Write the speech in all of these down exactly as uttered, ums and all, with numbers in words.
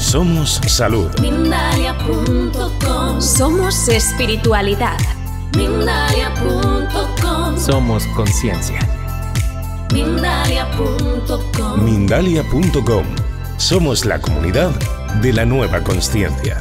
Somos salud. Mindalia punto com. Somos espiritualidad. Mindalia punto com. Somos conciencia. Mindalia punto com. Mindalia punto com. Somos la comunidad de la nueva consciencia.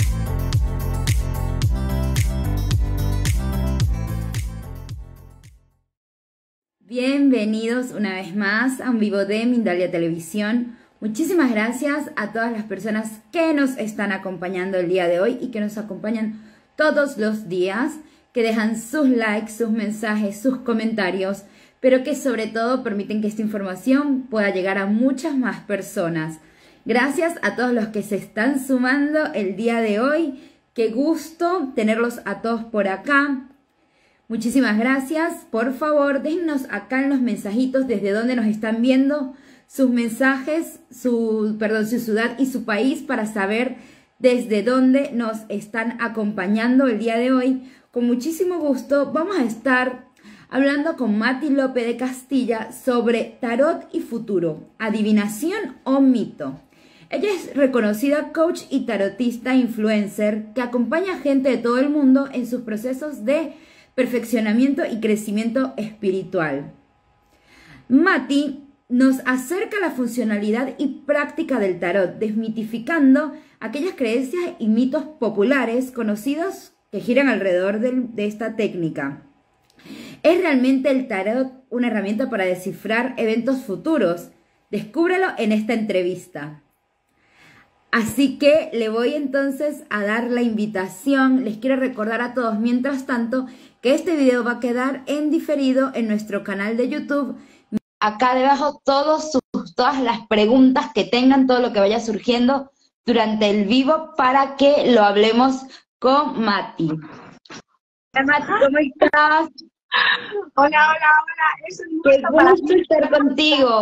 Bienvenidos una vez más a un vivo de Mindalia Televisión. Muchísimas gracias a todas las personas que nos están acompañando el día de hoy y que nos acompañan todos los días, que dejan sus likes, sus mensajes, sus comentarios, pero que sobre todo permiten que esta información pueda llegar a muchas más personas. Gracias a todos los que se están sumando el día de hoy. Qué gusto tenerlos a todos por acá. Muchísimas gracias. Por favor, déjennos acá en los mensajitos desde donde nos están viendo sus mensajes, su, perdón, su ciudad y su país para saber desde dónde nos están acompañando el día de hoy. Con muchísimo gusto vamos a estar hablando con Mati López de Castilla sobre tarot y futuro, adivinación o mito. Ella es reconocida coach y tarotista influencer que acompaña a gente de todo el mundo en sus procesos de perfeccionamiento y crecimiento espiritual. Mati nos acerca a la funcionalidad y práctica del tarot, desmitificando aquellas creencias y mitos populares conocidos que giran alrededor de, de esta técnica. ¿Es realmente el tarot una herramienta para descifrar eventos futuros? Descúbrelo en esta entrevista. Así que le voy entonces a dar la invitación. Les quiero recordar a todos, mientras tanto, que este video va a quedar en diferido en nuestro canal de YouTube. Acá debajo todos sus, todas las preguntas que tengan, todo lo que vaya surgiendo durante el vivo para que lo hablemos con Mati. Hola Mati, ¿cómo estás? Hola, hola, hola. Es un gusto, Qué para gusto mí. estar contigo.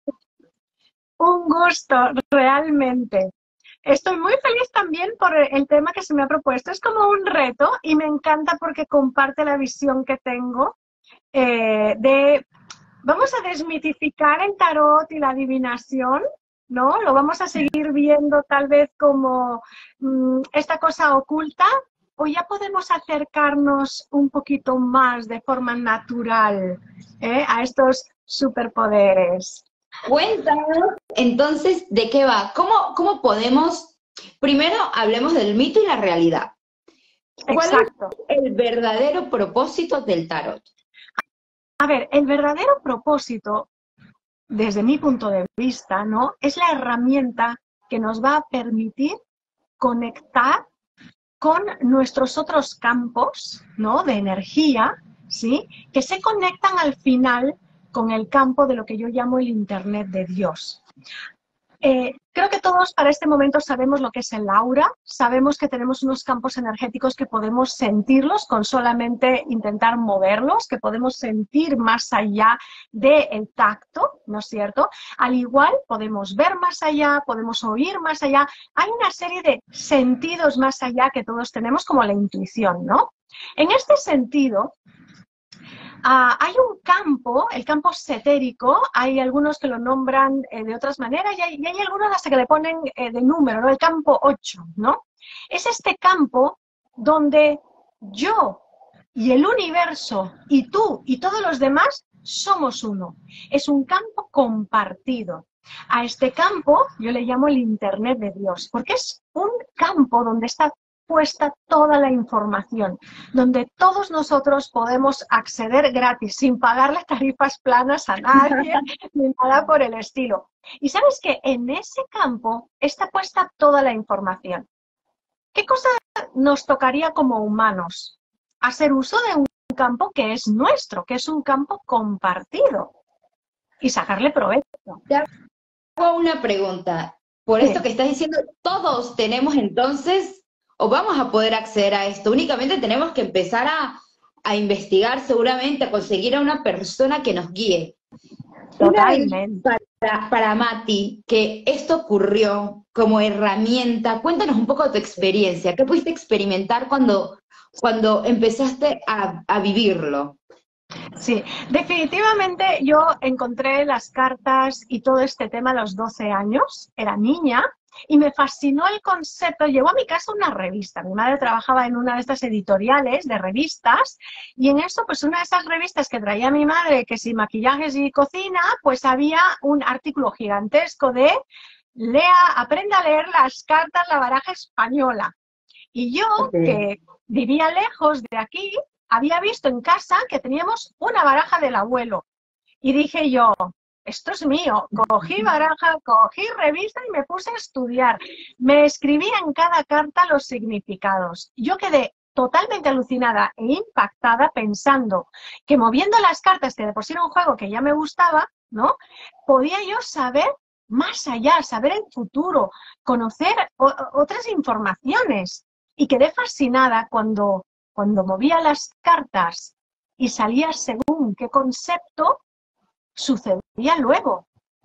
Un gusto, realmente. Estoy muy feliz también por el tema que se me ha propuesto. Es como un reto y me encanta porque comparte la visión que tengo eh, de... Vamos a desmitificar el tarot y la adivinación, ¿no? Lo vamos a seguir viendo tal vez como mmm, esta cosa oculta, o ya podemos acercarnos un poquito más de forma natural ¿eh? a estos superpoderes. Cuéntanos entonces de qué va. ¿Cómo, cómo podemos? Primero hablemos del mito y la realidad. ¿Cuál Exacto. es el verdadero propósito del tarot? A ver, el verdadero propósito, desde mi punto de vista, ¿no? Es la herramienta que nos va a permitir conectar con nuestros otros campos, ¿no? De energía, ¿sí? Que se conectan al final con el campo de lo que yo llamo el Internet de Dios. Eh, creo que todos para este momento sabemos lo que es el aura, sabemos que tenemos unos campos energéticos que podemos sentirlos con solamente intentar moverlos, que podemos sentir más allá del tacto, ¿no es cierto? Al igual podemos ver más allá, podemos oír más allá, hay una serie de sentidos más allá que todos tenemos como la intuición, ¿no? En este sentido, Uh, hay un campo, el campo setérico, hay algunos que lo nombran eh, de otras maneras y hay, y hay algunos hasta que le ponen eh, de número, ¿no? El campo ocho, ¿no? Es este campo donde yo y el universo y tú y todos los demás somos uno. Es un campo compartido. A este campo yo le llamo el Internet de Dios, porque es un campo donde está puesta toda la información, donde todos nosotros podemos acceder gratis, sin pagarle tarifas planas a nadie, ni nada por el estilo. Y sabes que en ese campo está puesta toda la información. ¿Qué cosa nos tocaría como humanos? Hacer uso de un campo que es nuestro, que es un campo compartido, y sacarle provecho. Te hago una pregunta. Por Sí. esto que estás diciendo, todos tenemos entonces, o vamos a poder acceder a esto. Únicamente tenemos que empezar a, a investigar, seguramente, a conseguir a una persona que nos guíe. Totalmente. Para, para Mati, que esto ocurrió como herramienta, cuéntanos un poco de tu experiencia. ¿Qué pudiste experimentar cuando, cuando empezaste a, a vivirlo? Sí, definitivamente yo encontré las cartas y todo este tema a los doce años, era niña, Y me fascinó el concepto. Llegó a mi casa una revista. Mi madre trabajaba en una de estas editoriales de revistas y en eso, pues una de esas revistas que traía mi madre, que si maquillajes y cocina, pues había un artículo gigantesco de lea, aprenda a leer las cartas, la baraja española. Y yo, okay, que vivía lejos de aquí, había visto en casa que teníamos una baraja del abuelo. Y dije yo, esto es mío. Cogí baraja, cogí revista y me puse a estudiar. Me escribía en cada carta los significados. Yo quedé totalmente alucinada e impactada pensando que moviendo las cartas, que de por sí era un juego que ya me gustaba, ¿no? Podía yo saber más allá, saber el futuro, conocer o, otras informaciones. Y quedé fascinada cuando, cuando movía las cartas y salía según qué concepto sucedía luego.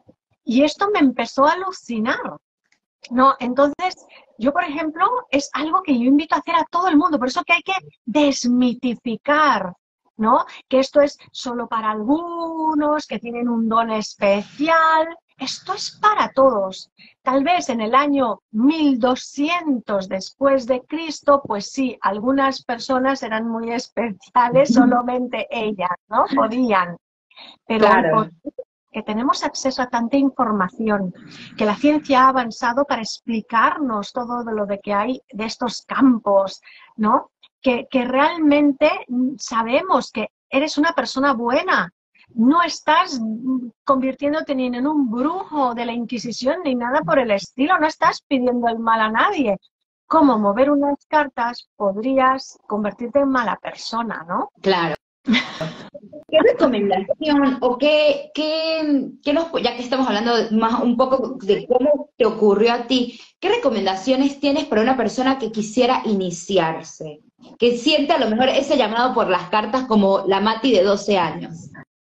Y esto me empezó a alucinar, ¿no? Entonces, yo, por ejemplo, es algo que yo invito a hacer a todo el mundo. Por eso que hay que desmitificar, ¿no? Que esto es solo para algunos, que tienen un don especial. Esto es para todos. Tal vez en el año mil doscientos después de Cristo, pues sí, algunas personas eran muy especiales, solamente ellas, ¿no? Podían. Pero claro, que tenemos acceso a tanta información, que la ciencia ha avanzado para explicarnos todo de lo de que hay de estos campos, ¿no? Que, que realmente sabemos que eres una persona buena. No estás convirtiéndote ni en un brujo de la Inquisición ni nada por el estilo, no estás pidiendo el mal a nadie. ¿Cómo mover unas cartas podrías convertirte en mala persona, no? Claro. ¿Qué recomendación o qué, qué, qué nos, ya que estamos hablando más un poco de cómo te ocurrió a ti, qué recomendaciones tienes para una persona que quisiera iniciarse, que siente a lo mejor ese llamado por las cartas como la Mati de doce años?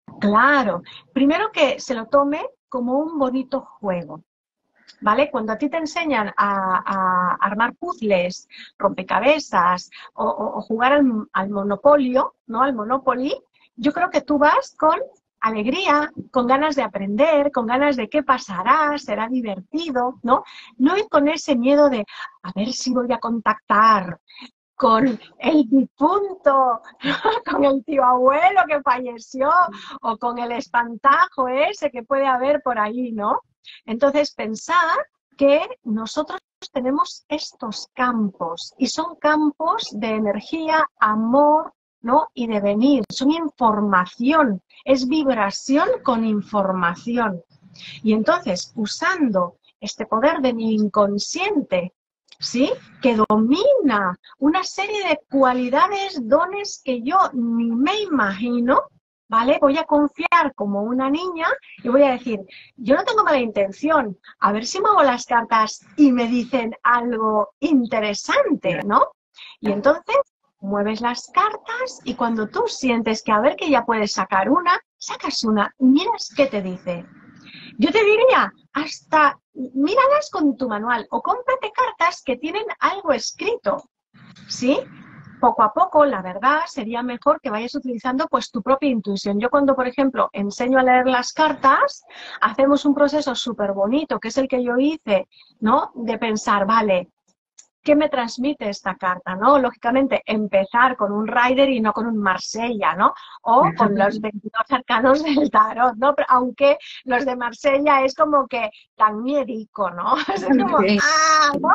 Claro, primero que se lo tome como un bonito juego, ¿vale? Cuando a ti te enseñan a, a armar puzzles, rompecabezas o, o, o jugar al, al Monopolio, ¿no? Al Monopoly, yo creo que tú vas con alegría, con ganas de aprender, con ganas de qué pasará, será divertido, ¿no? No ir con ese miedo de a ver si voy a contactar con el difunto, con el tío abuelo que falleció, o con el espantajo ese que puede haber por ahí, ¿no? Entonces, pensar que nosotros tenemos estos campos, y son campos de energía, amor, ¿no? Y de venir, son información, es vibración con información. Y entonces, usando este poder de mi inconsciente, ¿sí? Que domina una serie de cualidades, dones que yo ni me imagino, ¿vale? Voy a confiar como una niña y voy a decir, yo no tengo mala intención, a ver si muevo las cartas y me dicen algo interesante, ¿no? Y entonces mueves las cartas y cuando tú sientes que a ver que ya puedes sacar una, sacas una y miras qué te dice. Yo te diría, hasta míralas con tu manual o cómprate cartas que tienen algo escrito, ¿sí? Poco a poco, la verdad, sería mejor que vayas utilizando pues tu propia intuición. Yo cuando, por ejemplo, enseño a leer las cartas, hacemos un proceso súper bonito, que es el que yo hice, ¿no? De pensar, vale, ¿qué me transmite esta carta, no? Lógicamente, empezar con un Rider y no con un Marsella, ¿no? O con los veintidós arcanos del tarot, ¿no? Pero, aunque los de Marsella es como que tan miedico, ¿no? Es como, ¡ah! ¿no?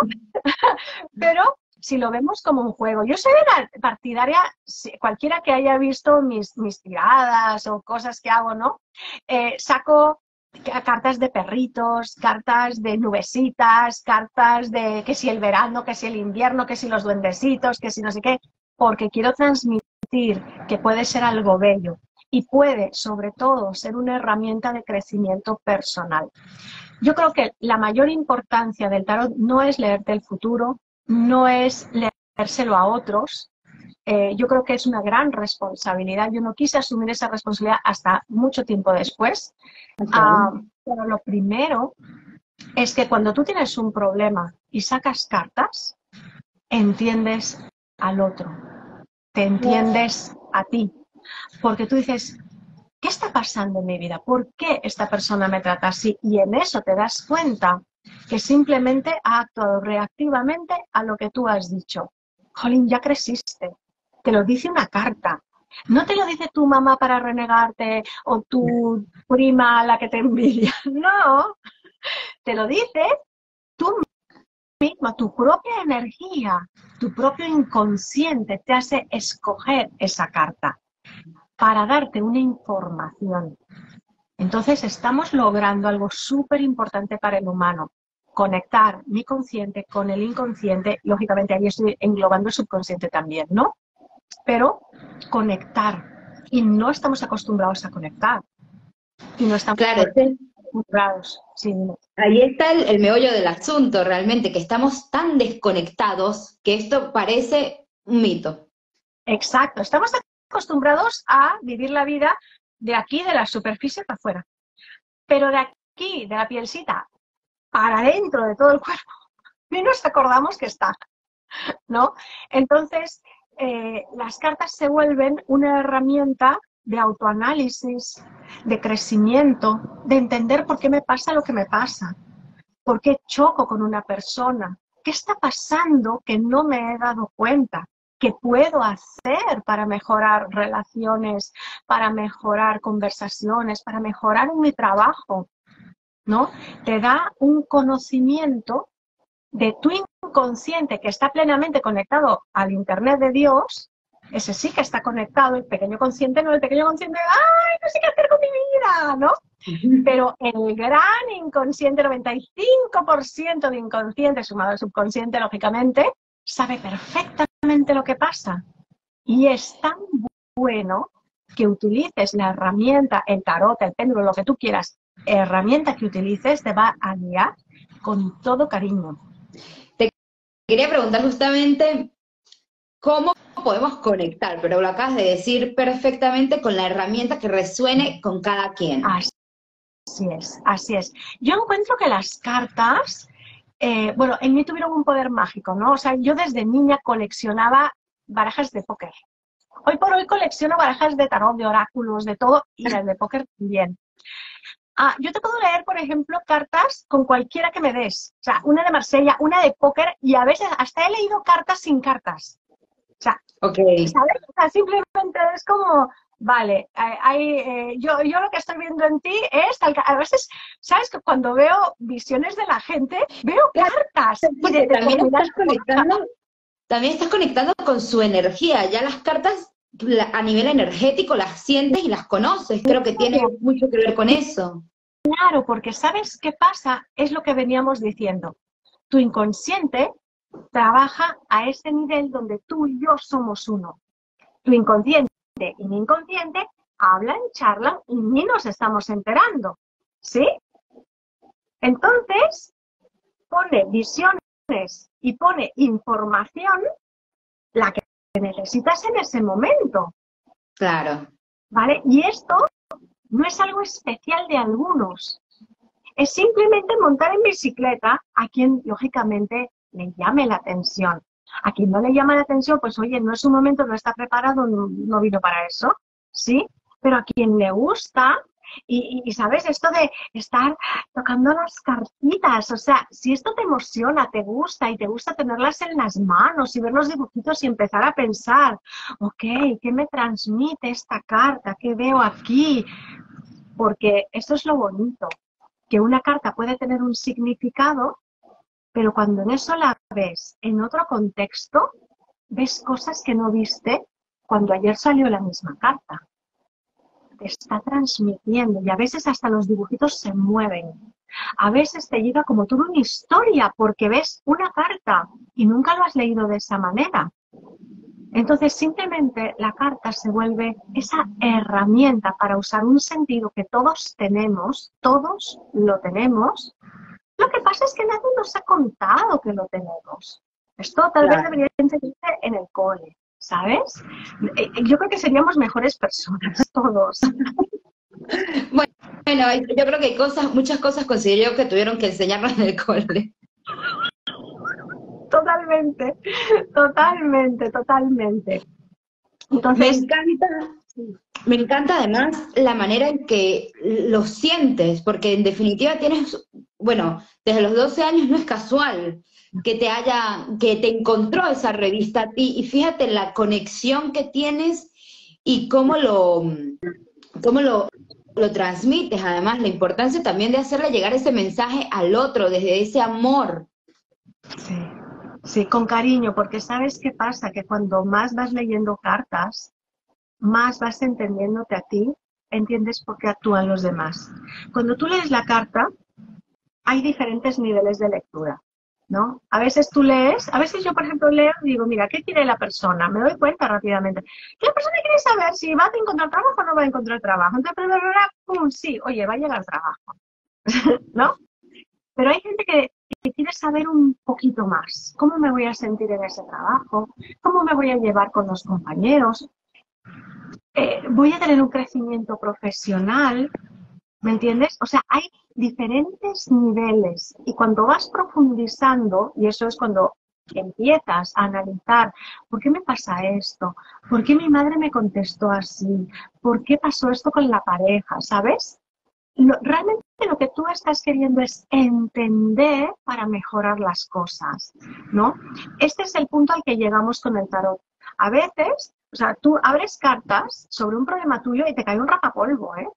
Pero si lo vemos como un juego. Yo soy partidaria, cualquiera que haya visto mis, mis tiradas o cosas que hago, ¿no? Eh, saco cartas de perritos, cartas de nubecitas, cartas de que si el verano, que si el invierno, que si los duendecitos, que si no sé qué, porque quiero transmitir que puede ser algo bello y puede, sobre todo, ser una herramienta de crecimiento personal. Yo creo que la mayor importancia del tarot no es leerte el futuro, no es leérselo a otros. Eh, yo creo que es una gran responsabilidad. Yo no quise asumir esa responsabilidad hasta mucho tiempo después. Okay. Uh, pero lo primero es que cuando tú tienes un problema y sacas cartas, entiendes al otro, te entiendes a ti. Porque tú dices, ¿qué está pasando en mi vida? ¿Por qué esta persona me trata así? Y en eso te das cuenta que simplemente ha actuado reactivamente a lo que tú has dicho. Jolín, ya creciste. Te lo dice una carta. No te lo dice tu mamá para renegarte o tu prima la que te envidia. No, te lo dice tú misma, tu propia energía, tu propio inconsciente te hace escoger esa carta para darte una información. Entonces estamos logrando algo súper importante para el humano, conectar mi consciente con el inconsciente. Lógicamente ahí estoy englobando el subconsciente también, ¿no? Pero conectar, y no estamos acostumbrados a conectar, y no estamos Claro, ese- acostumbrados. Sí, ahí está el, el meollo del asunto realmente, que estamos tan desconectados que esto parece un mito. exacto, estamos acostumbrados a vivir la vida de aquí, de la superficie para afuera, pero de aquí, de la pielcita, para adentro de todo el cuerpo, ni nos acordamos que está, ¿no? Entonces, eh, las cartas se vuelven una herramienta de autoanálisis, de crecimiento, de entender por qué me pasa lo que me pasa, por qué choco con una persona, qué está pasando que no me he dado cuenta, qué puedo hacer para mejorar relaciones, para mejorar conversaciones, para mejorar en mi trabajo, ¿no? Te da un conocimiento de tu inconsciente que está plenamente conectado al Internet de Dios. Ese sí que está conectado, el pequeño consciente no, el pequeño consciente, ¡ay, no sé qué hacer con mi vida!, ¿no? Pero el gran inconsciente, noventa y cinco por ciento de inconsciente, sumado al subconsciente, lógicamente, sabe perfectamente lo que pasa. Y es tan bueno que utilices la herramienta, el tarot, el péndulo, lo que tú quieras, herramienta que utilices, te va a guiar con todo cariño. Quería preguntar justamente cómo podemos conectar, pero lo acabas de decir perfectamente con la herramienta que resuene con cada quien. Así es, así es. Yo encuentro que las cartas, eh, bueno, en mí tuvieron un poder mágico, ¿no? O sea, yo desde niña coleccionaba barajas de póker. Hoy por hoy colecciono barajas de tarot, de oráculos, de todo, y las de póker también. Ah, yo te puedo leer, por ejemplo, cartas con cualquiera que me des. O sea, una de Marsella, una de póker, y a veces hasta he leído cartas sin cartas. O sea, Okay. ¿sabes? O sea, simplemente es como, vale, hay, eh, yo, yo lo que estoy viendo en ti es, tal, a veces, ¿sabes? Que cuando veo visiones de la gente, veo cartas. Y de, de también estás determinadas conectando, también estás conectando con su energía. Ya las cartas la- a nivel energético las sientes y las conoces. Creo que tiene mucho que ver con eso. Claro, porque ¿sabes qué pasa? Es lo que veníamos diciendo. Tu inconsciente trabaja a ese nivel donde tú y yo somos uno. Tu inconsciente y mi inconsciente hablan, charlan y ni nos estamos enterando. ¿Sí? Entonces, pone visiones y pone información la que necesitas en ese momento. Claro. ¿Vale? Y esto no es algo especial de algunos. Es simplemente montar en bicicleta a quien, lógicamente, le llame la atención. A quien no le llama la atención, pues oye, no es un momento, no está preparado, no, no vino para eso, ¿sí? Pero a quien le gusta, y, y, y sabes, esto de estar tocando las cartitas, o sea, si esto te emociona, te gusta, y te gusta tenerlas en las manos, y ver los dibujitos y empezar a pensar, ok, ¿qué me transmite esta carta? ¿Qué veo aquí? Porque eso es lo bonito, que una carta puede tener un significado, pero cuando en eso la ves en otro contexto, ves cosas que no viste cuando ayer salió la misma carta. Te está transmitiendo y a veces hasta los dibujitos se mueven. A veces te llega como toda una historia porque ves una carta y nunca lo has leído de esa manera. Entonces simplemente la carta se vuelve esa herramienta para usar un sentido que todos tenemos, todos lo tenemos. Lo que pasa es que nadie nos ha contado que lo tenemos. Esto tal Claro. vez debería enseñarse en el cole, ¿sabes? Eh, Yo creo que seríamos mejores personas todos. Bueno, bueno, hay- yo creo que hay cosas, muchas cosas considero que tuvieron que enseñarnos en el cole. Totalmente, totalmente, totalmente. Me Entonces, encanta, me encanta además la manera en que lo sientes, porque en definitiva tienes bueno, desde los doce años no es casual que te haya, que te encontró esa revista a ti, y fíjate la conexión que tienes y cómo lo, cómo lo, lo transmites, además, la importancia también de hacerle llegar ese mensaje al otro, desde ese amor. Sí, sí, con cariño, porque ¿sabes qué pasa? Que cuando más vas leyendo cartas, más vas entendiéndote a ti, entiendes por qué actúan los demás. Cuando tú lees la carta, hay diferentes niveles de lectura, ¿no? A veces tú lees, a veces yo, por ejemplo, leo y digo, mira, ¿qué quiere la persona? Me doy cuenta rápidamente. Que la persona quiere saber si va a encontrar trabajo o no va a encontrar trabajo. Entonces, pum, sí, oye, va a llegar trabajo, ¿no? Pero hay gente que, que quiere saber un poquito más. ¿Cómo me voy a sentir en ese trabajo? ¿Cómo me voy a llevar con los compañeros? Eh, ¿Voy a tener un crecimiento profesional? ¿Me entiendes? O sea, hay diferentes niveles y cuando vas profundizando, y eso es cuando empiezas a analizar, ¿por qué me pasa esto? ¿Por qué mi madre me contestó así? ¿Por qué pasó esto con la pareja? ¿Sabes? Lo, realmente lo que tú estás queriendo es entender para mejorar las cosas, ¿no? Este es el punto al que llegamos con el tarot. A veces, o sea, tú abres cartas sobre un problema tuyo y te cae un rapapolvo, ¿eh?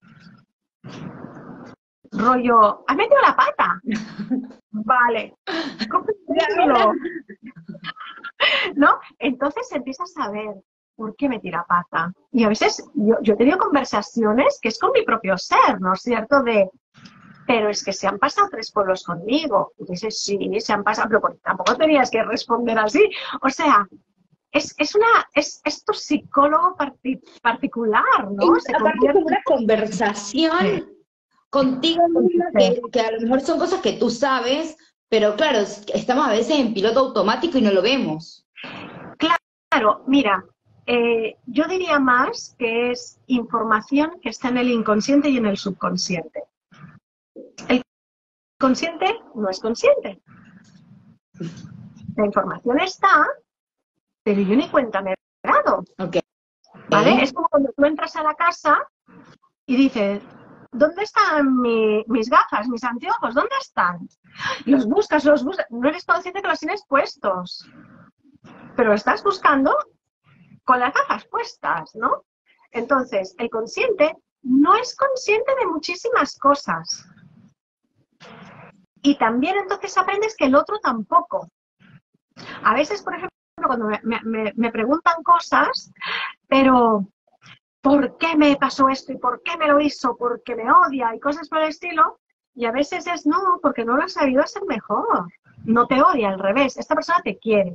Rollo, ¿has metido la pata? Vale. ¿Cómo? ¿No? Entonces empiezas a ver por qué me tira pata. Y a veces yo, yo he tenido conversaciones que es con mi propio ser, ¿no es cierto? De, pero es que se han pasado tres pueblos conmigo. Y dices, sí, se han pasado, pero tampoco tenías que responder así. O sea, es, es una es, es tu psicólogo parti, particular, ¿no? Es, aparte es como una conversación sí. contigo misma, que, que a lo mejor son cosas que tú sabes, pero claro, estamos a veces en piloto automático y no lo vemos. Claro, mira, eh, yo diría más que es información que está en el inconsciente y en el subconsciente. El consciente no es consciente. La información está, pero yo ni cuenta me he dado. Okay. ¿Vale? Es como cuando tú entras a la casa y dices, ¿dónde están mi, mis gafas, mis anteojos? ¿Dónde están? Los buscas, los buscas. No eres consciente que los tienes puestos. Pero estás buscando con las gafas puestas, ¿no? Entonces, el consciente no es consciente de muchísimas cosas. Y también entonces aprendes que el otro tampoco. A veces, por ejemplo, cuando me, me, me preguntan cosas, pero ¿por qué me pasó esto? ¿Y por qué me lo hizo? ¿Por qué me odia? Y cosas por el estilo. Y a veces es no, porque no lo has sabido hacer mejor. No te odia, al revés. Esta persona te quiere.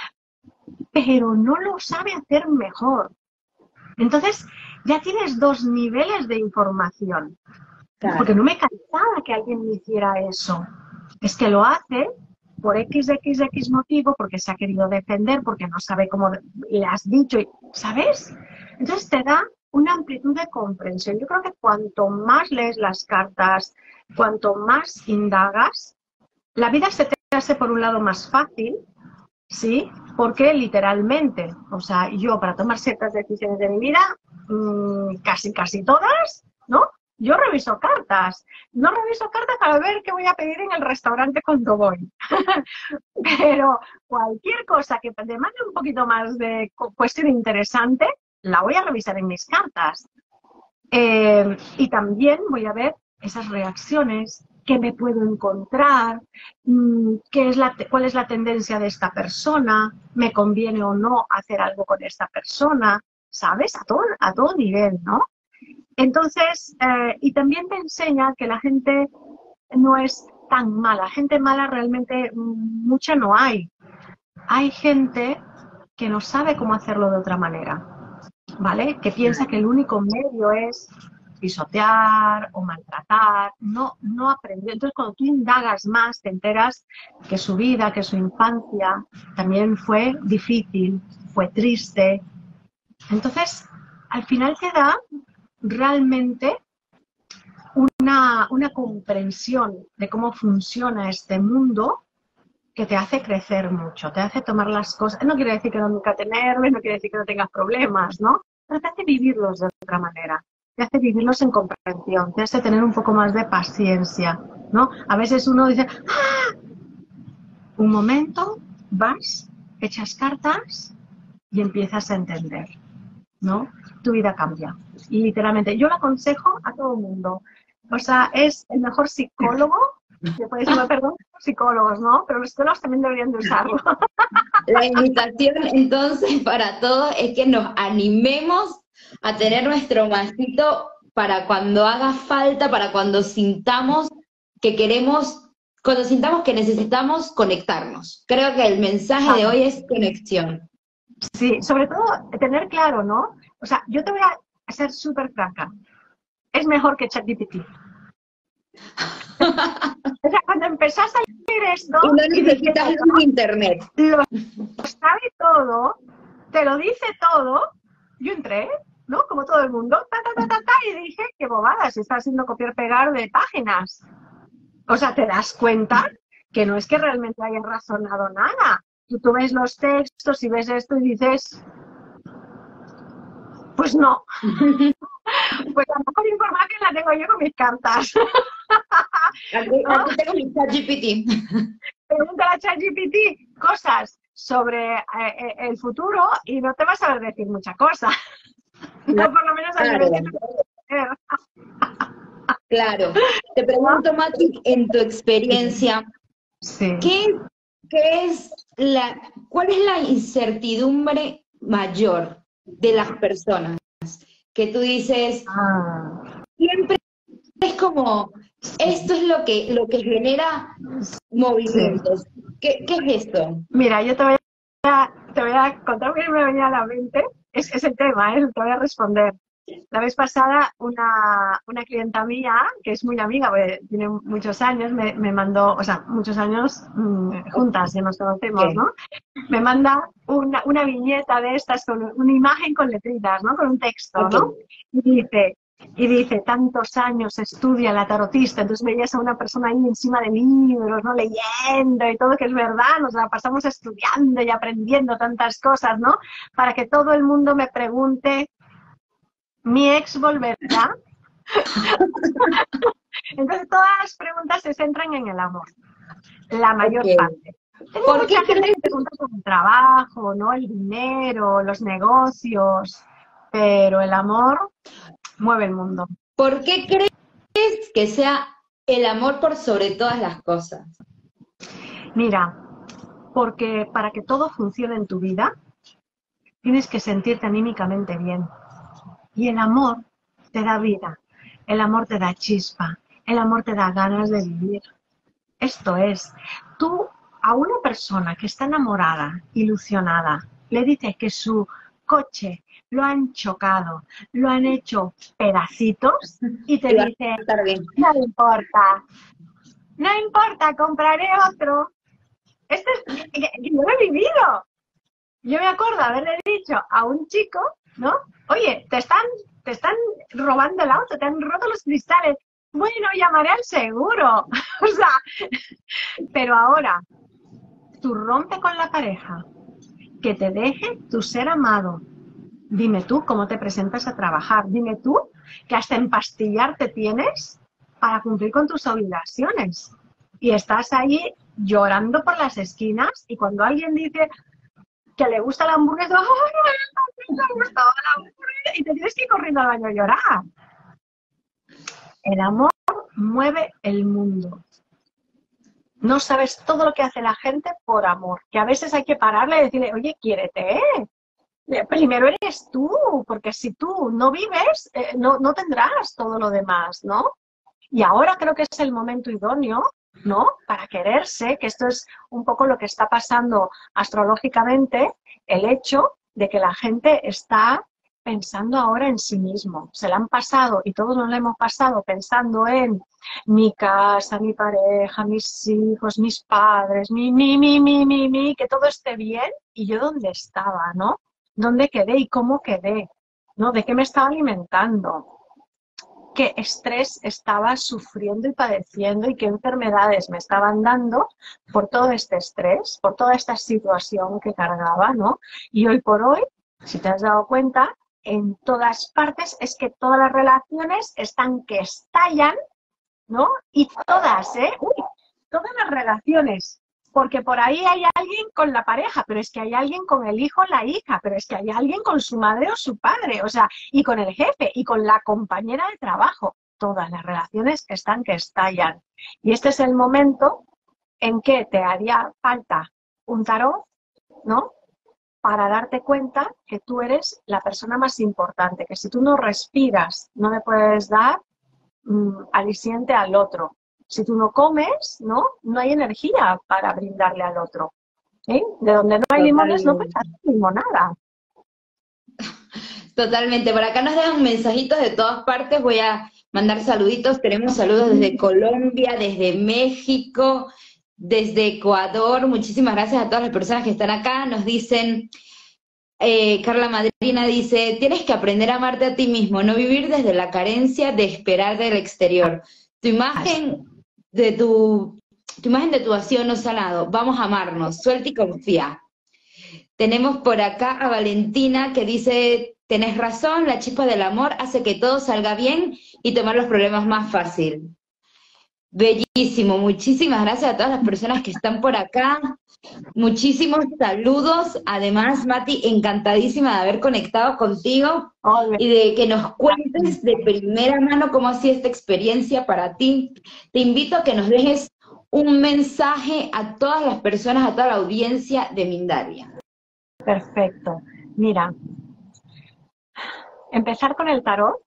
Pero no lo sabe hacer mejor. Entonces, ya tienes dos niveles de información. Claro. Porque no me cansaba que alguien me hiciera eso. Es que lo hace por X, X, X motivo, porque se ha querido defender, porque no sabe cómo le has dicho, ¿sabes? Entonces te da una amplitud de comprensión. Yo creo que cuanto más lees las cartas, cuanto más indagas, la vida se te hace por un lado más fácil, ¿sí? Porque literalmente, o sea, yo para tomar ciertas decisiones de mi vida, mmm, casi, casi todas, ¿no? Yo reviso cartas. No reviso cartas para ver qué voy a pedir en el restaurante cuando voy. Pero cualquier cosa que demande un poquito más de cuestión interesante, la voy a revisar en mis cartas. Eh, y también voy a ver esas reacciones, qué me puedo encontrar, qué es la, cuál es la tendencia de esta persona, me conviene o no hacer algo con esta persona, ¿sabes? A todo, a todo nivel, ¿no? Entonces, eh, y también te enseña que la gente no es tan mala. Gente mala realmente mucha no hay. Hay gente que no sabe cómo hacerlo de otra manera, ¿vale? Que piensa que el único medio es pisotear o maltratar. No, no aprendió. Entonces, cuando tú indagas más, te enteras que su vida, que su infancia también fue difícil, fue triste. Entonces, al final te da realmente una, una comprensión de cómo funciona este mundo que te hace crecer mucho, te hace tomar las cosas. No quiere decir que no nunca te enerves, no quiere decir que no tengas problemas, ¿no? Pero te hace vivirlos de otra manera. te hace vivirlos en comprensión, te hace tener un poco más de paciencia, ¿no? A veces uno dice, ¡ah! Un momento, vas, echas cartas y empiezas a entender, ¿no? Tu vida cambia. Y literalmente, yo lo aconsejo a todo el mundo. O sea, es el mejor psicólogo, que puede decirme, perdón, los psicólogos, ¿no? Pero los psicólogos también deberían de usarlo. La invitación entonces para todos es que nos animemos a tener nuestro masito para cuando haga falta, para cuando sintamos que queremos, cuando sintamos que necesitamos conectarnos. Creo que el mensaje de hoy es conexión. Sí, sobre todo tener claro, ¿no? O sea, yo te voy a ser súper franca. Es mejor que ChatGPT. O sea, cuando empezás a leer esto... Y no necesitas un internet. Lo sabe todo, te lo dice todo. Yo entré, ¿no? Como todo el mundo, ta, ta, ta, ta, ta, y dije, qué bobada, se está haciendo copiar-pegar de páginas. O sea, te das cuenta que no es que realmente hayan razonado nada. Tú, tú ves los textos y ves esto y dices, pues no. Pues la mejor información la tengo yo con mis cartas. Aquí, ¿no? Aquí tengo mi ChatGPT. Pregúntale a ChatGPT cosas sobre eh, el futuro y no te vas a ver decir mucha cosa. No, por lo menos a claro. nivel que Claro. Te pregunto, Mati, en tu experiencia, sí. ¿qué, qué es la, ¿cuál es la incertidumbre mayor de las personas? Que tú dices, Ah. siempre es como, esto es lo que, lo que genera movimientos. Sí. ¿Qué, ¿Qué es esto? Mira, yo te voy a, te voy a contar que me venía a la mente. Es, es el tema, ¿eh? Te voy a responder. La vez pasada, una, una clienta mía, que es muy amiga, porque tiene muchos años, me, me mandó, o sea, muchos años mmm, juntas, ya nos conocemos, ¿no? Me manda una, una viñeta de estas con una imagen con letritas, ¿no? Con un texto, ¿no? Okay. Y dice, y dice, tantos años estudia la tarotista, entonces veías a una persona ahí encima de libros, ¿no? Leyendo y todo, que es verdad, nos la pasamos estudiando y aprendiendo tantas cosas, ¿no? Para que todo el mundo me pregunte, ¿mi ex volverá? Entonces todas las preguntas se centran en el amor, la mayor okay. parte. Tengo ¿Por mucha qué gente que pregunta sobre el trabajo, ¿no? El dinero, los negocios, pero el amor mueve el mundo. ¿Por qué crees que sea el amor por sobre todas las cosas? Mira, porque para que todo funcione en tu vida, tienes que sentirte anímicamente bien. Y el amor te da vida, el amor te da chispa, el amor te da ganas de vivir. Esto es, tú a una persona que está enamorada, ilusionada, le dices que su coche lo han chocado, lo han hecho pedacitos y te dice, no me importa, no importa, compraré otro. Esto es, yo lo he vivido. Yo me acuerdo haberle dicho a un chico, ¿no? Oye, te están, te están robando el auto, te han roto los cristales. Bueno, llamaré al seguro. O sea, pero ahora, tú rompe con la pareja, que te deje tu ser amado. Dime tú cómo te presentas a trabajar. Dime tú que hasta empastillarte tienes para cumplir con tus obligaciones. Y estás ahí llorando por las esquinas y cuando alguien dice que le gusta la hamburguesa, ¡ay, no me gustaba la hamburguesa! Y te tienes que ir corriendo al baño a llorar. El amor mueve el mundo. No sabes todo lo que hace la gente por amor. Que a veces hay que pararle y decirle, oye, quiérete, ¿eh? Primero eres tú, porque si tú no vives, eh, no, no tendrás todo lo demás, ¿no? Y ahora creo que es el momento idóneo, ¿no? Para quererse, que esto es un poco lo que está pasando astrológicamente, el hecho de que la gente está pensando ahora en sí mismo. Se la han pasado, y todos nos la hemos pasado, pensando en mi casa, mi pareja, mis hijos, mis padres, mi, mi, mi, mi, mi, mi, que todo esté bien. ¿Y yo dónde estaba, no? ¿Dónde quedé y cómo quedé? ¿No? ¿De qué me estaba alimentando? ¿Qué estrés estaba sufriendo y padeciendo y qué enfermedades me estaban dando por todo este estrés, por toda esta situación que cargaba, ¿no? Y hoy por hoy, si te has dado cuenta, en todas partes es que todas las relaciones están que estallan, ¿no? Y todas, ¿eh? Uy, todas las relaciones. Porque por ahí hay alguien con la pareja, pero es que hay alguien con el hijo o la hija, pero es que hay alguien con su madre o su padre, o sea, y con el jefe, y con la compañera de trabajo. Todas las relaciones están que estallan. Y este es el momento en que te haría falta un tarot, ¿no? Para darte cuenta que tú eres la persona más importante, que si tú no respiras, no le puedes dar mmm, aliciente al otro. Si tú no comes, ¿no? No hay energía para brindarle al otro. ¿Sí? De donde no hay limones no puedes hacer limonada. Totalmente. Por acá nos dejan mensajitos de todas partes. Voy a mandar saluditos. Tenemos saludos desde Colombia, desde México, desde Ecuador. Muchísimas gracias a todas las personas que están acá. Nos dicen, eh, Carla Madrina dice, tienes que aprender a amarte a ti mismo, no vivir desde la carencia de esperar del exterior. Tu imagen de tu, tu imagen de tu vacío no sanado. Vamos a amarnos, suelta y confía. Tenemos por acá a Valentina que dice, tenés razón, la chispa del amor hace que todo salga bien y tomar los problemas más fácil. Bellísimo, muchísimas gracias a todas las personas que están por acá. Muchísimos saludos. Además, Mati, encantadísima de haber conectado contigo y de que nos cuentes de primera mano cómo ha sido esta experiencia para ti. Te invito a que nos dejes un mensaje a todas las personas, a toda la audiencia de Mindalia. Perfecto. Mira, empezar con el tarot,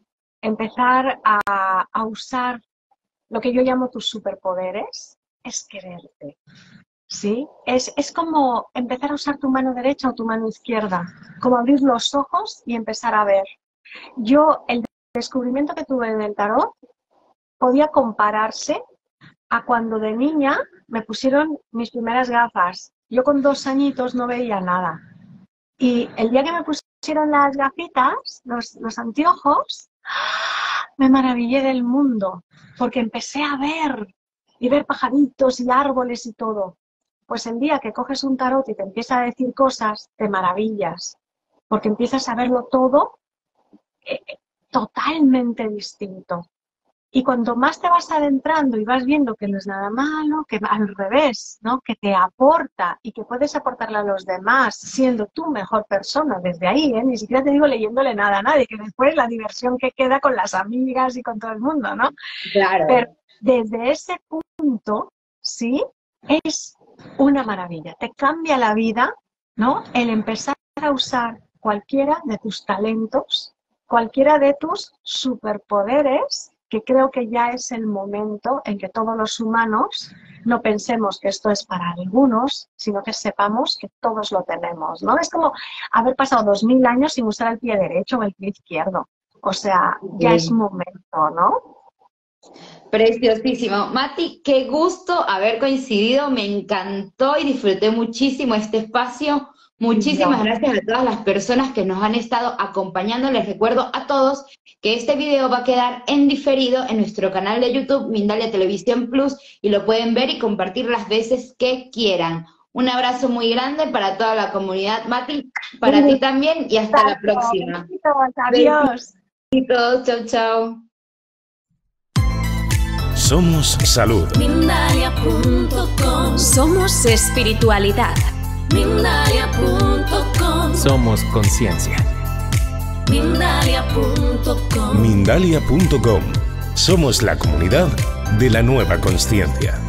empezar a, a usar lo que yo llamo tus superpoderes, es quererte. ¿Sí? Es, es como empezar a usar tu mano derecha o tu mano izquierda, como abrir los ojos y empezar a ver. Yo, el descubrimiento que tuve en el tarot podía compararse a cuando de niña me pusieron mis primeras gafas. Yo con dos añitos no veía nada. Y el día que me pusieron las gafitas, los, los anteojos, me maravillé del mundo, porque empecé a ver, y ver pajaritos y árboles y todo. Pues el día que coges un tarot y te empieza a decir cosas, te maravillas, porque empiezas a verlo todo eh, totalmente distinto. Y cuanto más te vas adentrando y vas viendo que no es nada malo, que al revés, ¿no? Que te aporta y que puedes aportarle a los demás siendo tú mejor persona desde ahí, ¿eh? Ni siquiera te digo leyéndole nada a nadie, que después la diversión que queda con las amigas y con todo el mundo, ¿no? Claro. Pero desde ese punto, sí, es una maravilla. Te cambia la vida, ¿no? El empezar a usar cualquiera de tus talentos, cualquiera de tus superpoderes, que creo que ya es el momento en que todos los humanos no pensemos que esto es para algunos, sino que sepamos que todos lo tenemos, ¿no? Es como haber pasado dos mil años sin usar el pie derecho o el pie izquierdo. O sea, ya es momento, ¿no? Preciosísimo. Mati, qué gusto haber coincidido, me encantó y disfruté muchísimo este espacio. Muchísimas gracias a todas las personas que nos han estado acompañando. Les recuerdo a todos que este video va a quedar en diferido en nuestro canal de YouTube, Mindalia Televisión Plus, y lo pueden ver y compartir las veces que quieran. Un abrazo muy grande para toda la comunidad, Mati, para ti también, y hasta la próxima. Adiós. Besitos, chau, chau. Somos salud. Mindalia punto com. Somos espiritualidad. Mindalia punto com. Somos conciencia. Mindalia punto com. Mindalia punto com. Somos la comunidad de la nueva consciencia.